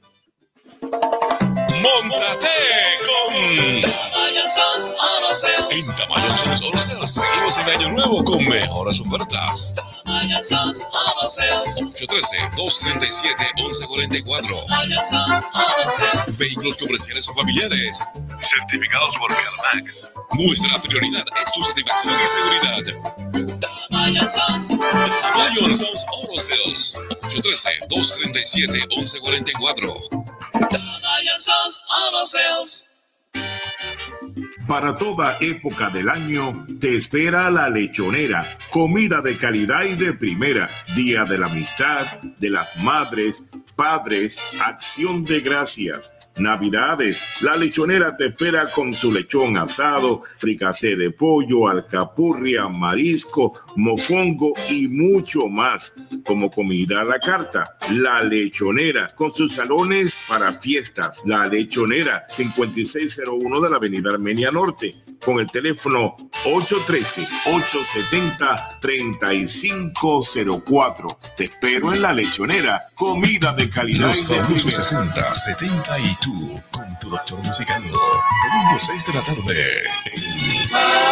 A: Móntate con Tamayo Sons Auto Sales. En Tamayo Sons Auto Sales seguimos en Año Nuevo con mejores ofertas. Tamayo Sons Auto Sales. ocho uno tres, dos tres siete, uno uno cuatro cuatro. Tamayo Sons Auto Sales. Vehículos comerciales o familiares certificados por CarMax. Nuestra prioridad es tu satisfacción y seguridad. Tamayo Sons Tamayo Sons Auto Sales. ocho uno tres, dos tres siete, uno uno cuatro cuatro. Tamayo Sons Auto Sales. Para toda época del año te espera La Lechonera, comida de calidad y de primera, Día de la Amistad, de las Madres, Padres, Acción de Gracias, Navidades. La Lechonera te espera con su lechón asado, fricasé de pollo, alcapurria, marisco, mofongo y mucho más. Como comida a la carta, La Lechonera, con sus salones para fiestas. La Lechonera, cincuenta y seis cero uno de la avenida Armenia Norte, con el teléfono ocho uno tres, ocho siete cero, tres cinco cero cuatro. Te espero en La Lechonera, comida de calidad.
K: Los famosos sesenta, setenta y tú, con tu doctor musical. Domingo seis de la tarde en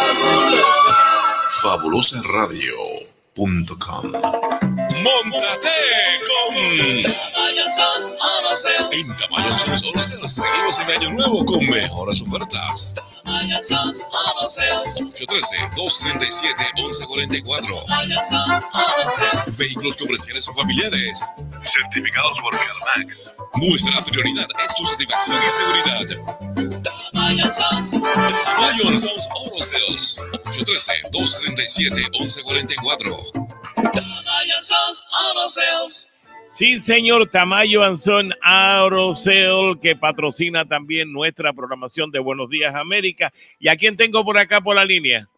K: fabulosa radio punto com.
L: Móntate con Tamayo Sons Auto Sales. En Tamayo Sons Auto Sales seguimos en año nuevo con mejores ofertas. Tamayo Sons Auto Sales. ocho uno tres, dos tres siete, once cuarenta y cuatro. Tamayo Sons Auto Sales. Vehículos comerciales o familiares certificados por CarMax. Nuestra prioridad es tu satisfacción y seguridad. Tamayo Sons Tamayo Sons Auto Sales. ocho uno tres, dos tres siete, once cuarenta y cuatro. Tamayo Sons Auto Sales.
C: Sí, señor, Tamayo and Son Auto Sales, que patrocina también nuestra programación de Buenos Días América. ¿Y a quién tengo por acá por la línea?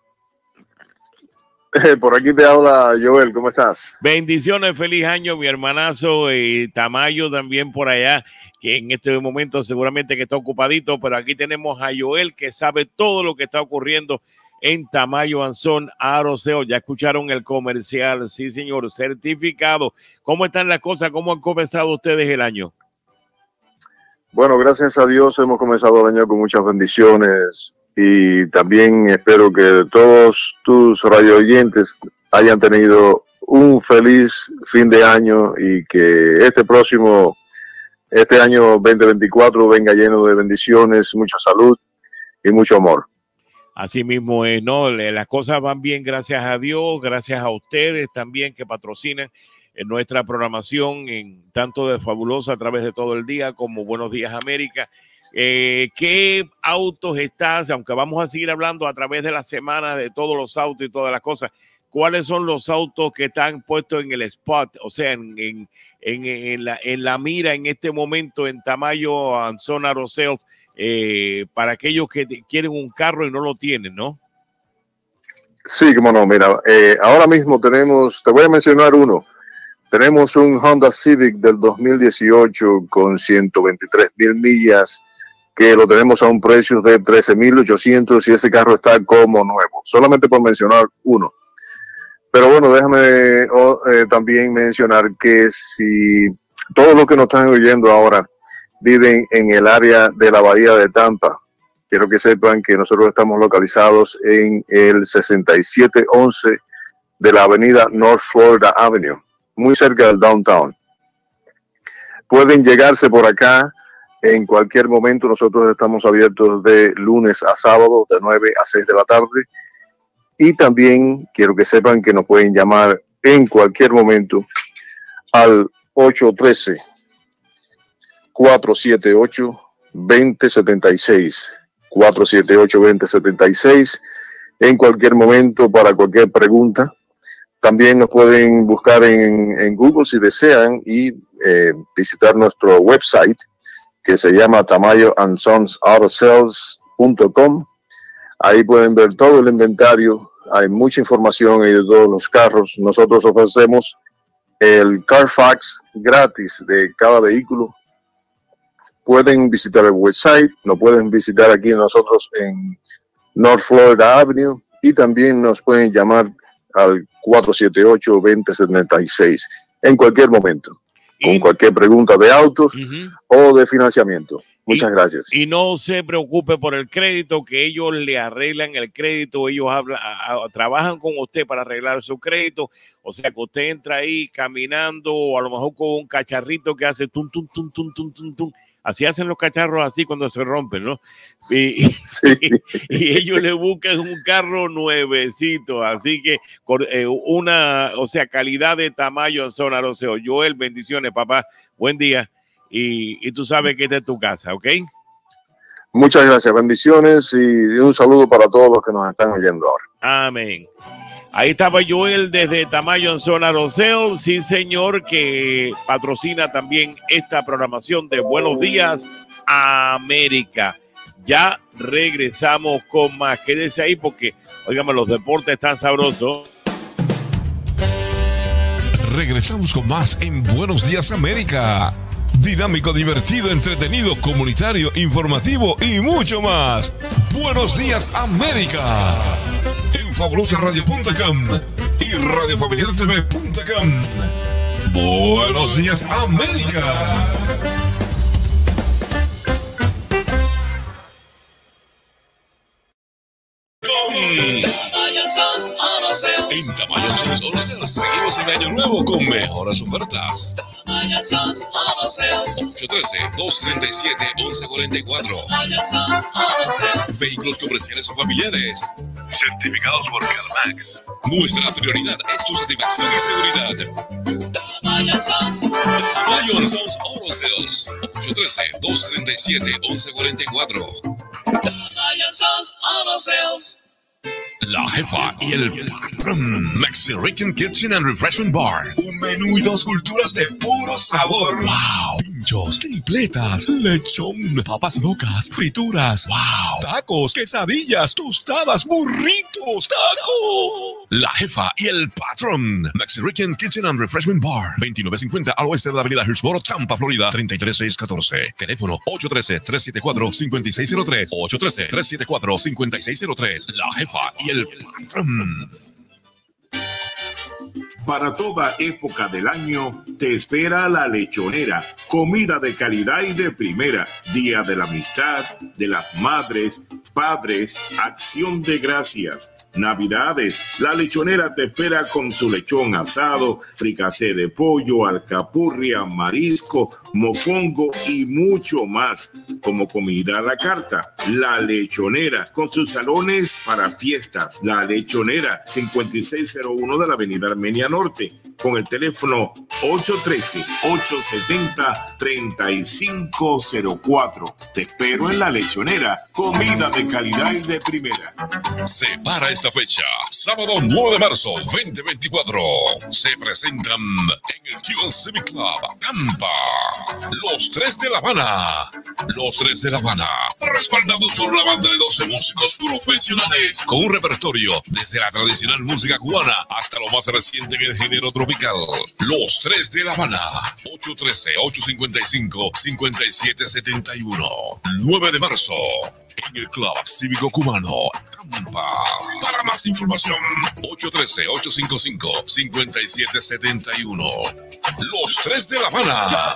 M: Por aquí te habla Joel, ¿cómo estás?
C: Bendiciones, feliz año, mi hermanazo, y Tamayo también por allá, que en este momento seguramente que está ocupadito, pero aquí tenemos a Joel, que sabe todo lo que está ocurriendo en Tamayo and Son Auto Sales. Ya escucharon el comercial, sí señor, certificado. ¿Cómo están las cosas? ¿Cómo han comenzado ustedes el año?
M: Bueno, gracias a Dios hemos comenzado el año con muchas bendiciones y también espero que todos tus radio oyentes hayan tenido un feliz fin de año y que este próximo, este año veinte veinticuatro venga lleno de bendiciones, mucha salud y mucho amor.
C: Así mismo es, ¿no? Las cosas van bien, gracias a Dios, gracias a ustedes también que patrocinan en nuestra programación, en tanto de Fabulosa a través de todo el día como Buenos Días América. Eh, ¿Qué autos estás? Aunque vamos a seguir hablando a través de la semana de todos los autos y todas las cosas, ¿cuáles son los autos que están puestos en el spot? O sea, en, en, en, en, la, en la mira en este momento en Tamayo and Son Auto Sales. Eh, para aquellos que quieren un carro y no lo tienen, ¿no?
M: Sí, cómo no, mira, eh, ahora mismo tenemos, te voy a mencionar uno, tenemos un Honda Civic del dos mil dieciocho con ciento veintitrés mil millas, que lo tenemos a un precio de trece mil ochocientos y ese carro está como nuevo, solamente por mencionar uno. Pero bueno, déjame oh, eh, también mencionar que si todos los que nos están oyendo ahora viven en el área de la Bahía de Tampa, quiero que sepan que nosotros estamos localizados en el sesenta y siete once de la avenida North Florida Avenue, muy cerca del downtown. Pueden llegarse por acá en cualquier momento. Nosotros estamos abiertos de lunes a sábado de nueve a seis de la tarde. Y también quiero que sepan que nos pueden llamar en cualquier momento al ocho uno tres, cuatro siete ocho, dos cero siete seis, cuatro siete ocho, dos cero siete seis, en cualquier momento para cualquier pregunta. También nos pueden buscar en, en Google si desean y eh, visitar nuestro website que se llama tamayo and sons auto sales punto com. Ahí pueden ver todo el inventario, hay mucha información ahí de todos los carros. Nosotros ofrecemos el Carfax gratis de cada vehículo. Pueden visitar el website, nos pueden visitar aquí nosotros en North Florida Avenue y también nos pueden llamar al cuatro siete ocho, dos cero siete seis en cualquier momento, con y, cualquier pregunta de autos uh-huh. o de financiamiento. Muchas
C: y,
M: gracias.
C: Y no se preocupe por el crédito, que ellos le arreglan el crédito, ellos hablan, a, a, trabajan con usted para arreglar su crédito. O sea, que usted entra ahí caminando o a lo mejor con un cacharrito que hace tum, tum, tum, tum, tum, tum, tum. Así hacen los cacharros así cuando se rompen, ¿no? Y, sí. y, y ellos le buscan un carro nuevecito. Así que eh, una, o sea, calidad de tamaño en zona Roseo. Joel, bendiciones, papá. Buen día. Y, y tú sabes que esta es tu casa, ¿ok?
M: Muchas gracias, bendiciones y un saludo para todos los que nos están oyendo ahora.
C: Amén. Ahí estaba Joel desde Tamayo en Zona Rosell, sí señor, que patrocina también esta programación de Buenos Días América. Ya regresamos con más. Quédese ahí porque, óigame, los deportes están sabrosos.
L: Regresamos con más en Buenos Días América. Dinámico, divertido, entretenido, comunitario, informativo y mucho más. Buenos Días América. En fabulosa radio punto com y radio familiar t v punto com. Buenos Días América. En Tamayo Sons Auto Sales seguimos en Año Nuevo con mejores ofertas. ocho uno tres, dos tres siete, uno uno cuatro cuatro. Vehículos comerciales o familiares certificados por CarMax. Nuestra prioridad es tu satisfacción y seguridad. Tamayo Sons Auto Sales. ocho uno tres, dos tres siete, uno uno cuatro cuatro. Tamayo Sons Auto Sales. La Jefa y el Patrón. Mexican Kitchen and Refreshment Bar. Un menú y dos culturas de puro sabor. ¡Wow! Pinchos, tripletas, lechón, papas locas, frituras. ¡Wow! Tacos, quesadillas, tostadas, burritos, tacos. La Jefa y el Patrón. Mexican Kitchen and Refreshment Bar. veintinueve cincuenta al oeste de la avenida Hillsborough, Tampa, Florida. treinta y tres seiscientos catorce. Teléfono ocho uno tres, tres siete cuatro, cinco seis cero tres. ocho uno tres, tres siete cuatro, cinco seis cero tres. La Jefa y el Patrón.
A: Para toda época del año te espera La Lechonera, comida de calidad y de primera, Día de la Amistad, de las Madres, Padres, Acción de Gracias, Navidades. La Lechonera te espera con su lechón asado, fricasé de pollo, alcapurria, marisco, mofongo y mucho más. Como comida a la carta, La Lechonera, con sus salones para fiestas. La Lechonera, cincuenta y seis cero uno de la avenida Armenia Norte, con el teléfono ocho uno tres, ocho siete cero, tres cinco cero cuatro. Te espero en La Lechonera, comida de calidad y de primera.
L: Se para esta fecha, sábado nueve de marzo veinte veinticuatro. Se presentan en el Cuban Civic Club, Tampa, Los Tres de La Habana. Los Tres de La Habana, respaldados por una banda de doce músicos profesionales con un repertorio desde la tradicional música cubana hasta lo más reciente en el género tropical. Los Tres de La Habana, ocho uno tres, ocho cinco cinco, cinco siete siete uno. nueve de marzo en el Club Cívico Cubano, Tampa. Para más información, ocho uno tres, ocho cinco cinco, cinco siete siete uno. Los Tres de La Habana.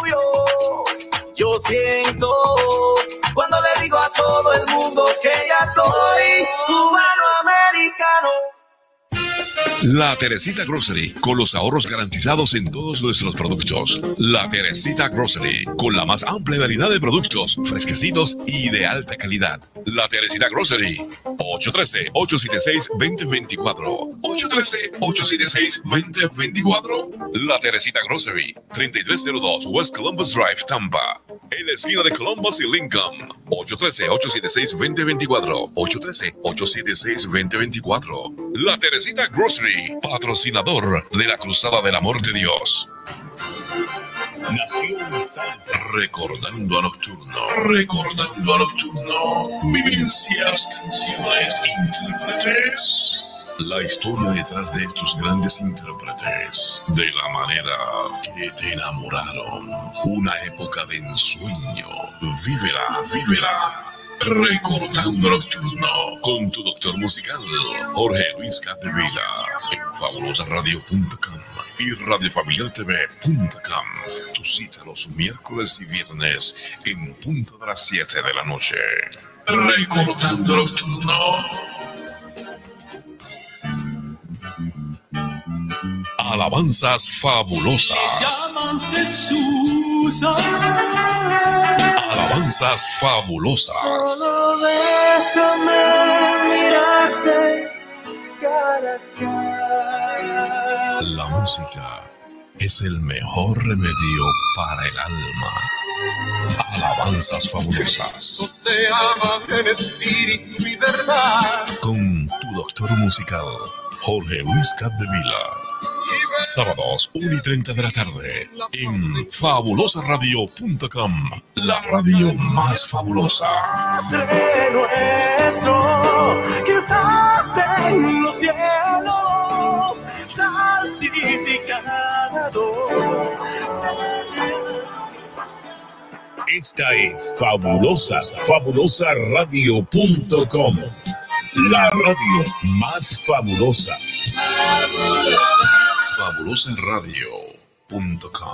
B: Yo siento cuando le digo a todo el mundo que ya soy cubano americano.
L: La Teresita Grocery, con los ahorros garantizados en todos nuestros productos. La Teresita Grocery, con la más amplia variedad de productos, fresquecitos y de alta calidad. La Teresita Grocery, ocho uno tres, ocho siete seis, dos cero dos cuatro. ocho uno tres, ocho siete seis, dos cero dos cuatro. La Teresita Grocery, treinta y tres cero dos West Columbus Drive, Tampa, en la esquina de Columbus y Lincoln. ocho uno tres, ocho siete seis, dos cero dos cuatro. ocho uno tres, ocho siete seis, dos cero dos cuatro. La Teresita Grocery, patrocinador de la Cruzada del Amor de Dios. Nación Santa. Recordando a Nocturno. Recordando a Nocturno. Vivencias, canciones, intérpretes. La historia detrás de estos grandes intérpretes. De la manera que te enamoraron. Una época de ensueño. Vívela, vívela. Recordando Nocturno con tu doctor musical Jorge Luis Capdevila en fabulosa radio punto com y radio familiar t v punto com. Tu cita los miércoles y viernes en punto de las siete de la noche. Recordando Nocturno. Alabanzas fabulosas. Alabanzas fabulosas.
B: Solo déjame mirarte cara a cara.
L: La música
K: es el mejor remedio para el alma. Alabanzas fabulosas.
B: Te ama en espíritu y verdad.
K: Con tu doctor musical, Jorge Luis Capdevila. Sábados, una y treinta de la tarde, en fabulosa radio punto com, la radio más fabulosa.
B: Padre nuestro, que estás en los cielos, santificado.
A: Esta es Fabulosa, fabulosa radio punto com, la radio más fabulosa.
K: fabulosa radio punto com.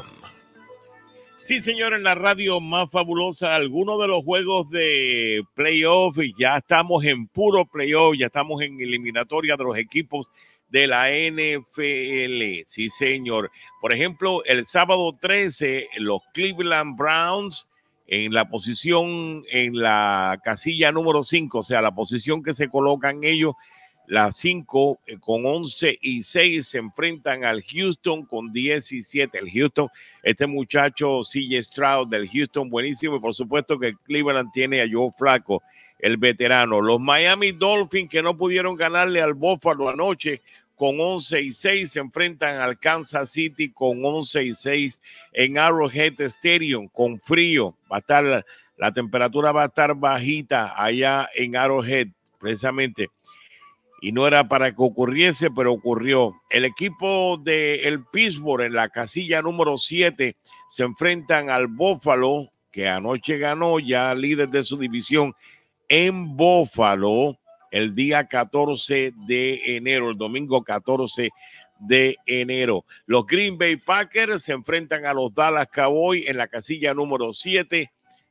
C: Sí, señor, en la radio más fabulosa, algunos de los juegos de playoff, ya estamos en puro playoff, ya estamos en eliminatoria de los equipos de la N F L. Sí, señor. Por ejemplo, el sábado trece, los Cleveland Browns en la posición, en la casilla número cinco, o sea, la posición que se colocan ellos, las cinco eh, con once y seis se enfrentan al Houston con diecisiete. El Houston, este muchacho C J Stroud del Houston, buenísimo. Y por supuesto que Cleveland tiene a Joe Flacco, el veterano. Los Miami Dolphins, que no pudieron ganarle al Buffalo anoche, con once y seis se enfrentan al Kansas City con once y seis en Arrowhead Stadium con frío. Va a estar la, la temperatura va a estar bajita allá en Arrowhead precisamente. Y no era para que ocurriese, pero ocurrió. El equipo de el Pittsburgh en la casilla número siete se enfrentan al Buffalo, que anoche ganó, ya líder de su división en Buffalo, el día catorce de enero, el domingo catorce de enero. Los Green Bay Packers se enfrentan a los Dallas Cowboys en la casilla número siete,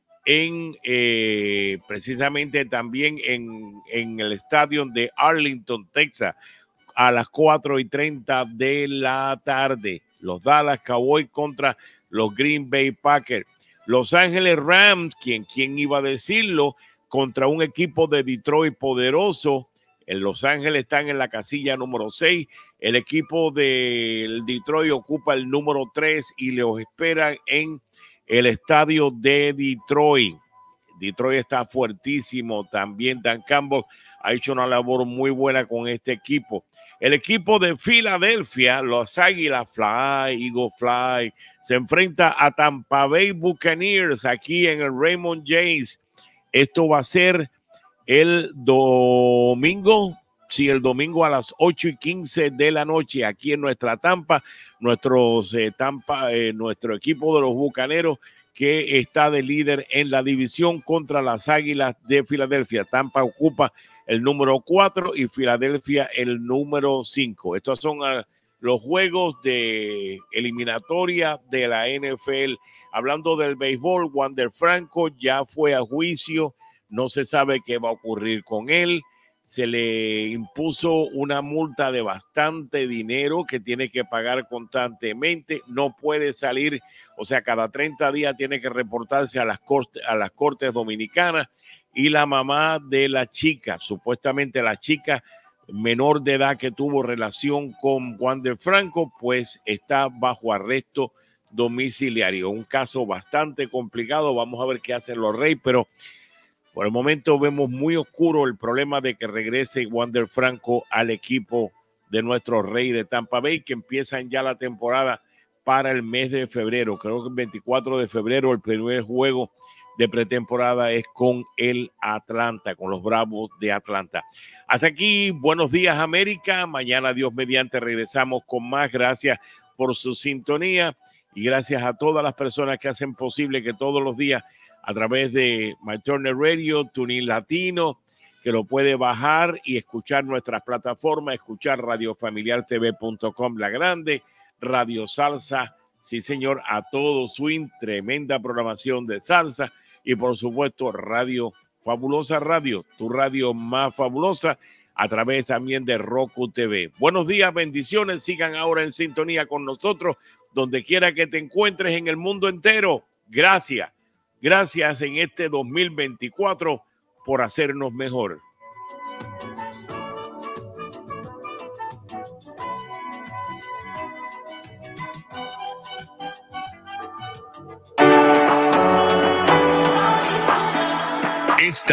C: en eh, precisamente también en, en el estadio de Arlington, Texas, a las cuatro y treinta de la tarde. Los Dallas Cowboys contra los Green Bay Packers. Los Ángeles Rams, quien, quien iba a decirlo, contra un equipo de Detroit poderoso. En Los Ángeles están en la casilla número seis. El equipo de Detroit ocupa el número tres y los esperan en el estadio de Detroit. Detroit está fuertísimo también. Dan Campbell ha hecho una labor muy buena con este equipo. El equipo de Filadelfia, los Águilas Fly, Eagle Fly, se enfrenta a Tampa Bay Buccaneers aquí en el Raymond James. Esto va a ser el domingo, sí, el domingo a las ocho y quince de la noche aquí en nuestra Tampa, nuestros eh, Tampa, eh, nuestro equipo de los Bucaneros que está de líder en la división contra las Águilas de Filadelfia. Tampa ocupa el número cuatro y Filadelfia el número cinco. Estos son uh, los juegos de eliminatoria de la N F L. Hablando del béisbol, Wander Franco ya fue a juicio, no se sabe qué va a ocurrir con él. Se le impuso una multa de bastante dinero que tiene que pagar constantemente, no puede salir, o sea, cada treinta días tiene que reportarse a las cortes, a las cortes dominicanas. Y la mamá de la chica, supuestamente la chica menor de edad que tuvo relación con Wander Franco, pues está bajo arresto domiciliario. Un caso bastante complicado. Vamos a ver qué hacen los Reyes, pero por el momento vemos muy oscuro el problema de que regrese Wander Franco al equipo de nuestro Rey de Tampa Bay, que empiezan ya la temporada para el mes de febrero. Creo que el veinticuatro de febrero el primer juego de pretemporada es con el Atlanta, con los Bravos de Atlanta. Hasta aquí, buenos días América. Mañana, Dios mediante, regresamos con más. Gracias por su sintonía y gracias a todas las personas que hacen posible que todos los días a través de My Turner Radio, TuneIn Latino, que lo puede bajar y escuchar nuestras plataformas, escuchar radio familiar t v punto com, La Grande, Radio Salsa, sí señor, a todo swing, tremenda programación de salsa y por supuesto Radio Fabulosa Radio, tu radio más fabulosa, a través también de Roku T V. Buenos días, bendiciones, sigan ahora en sintonía con nosotros, donde quiera que te encuentres en el mundo entero. Gracias. Gracias en este dos mil veinticuatro por hacernos mejor.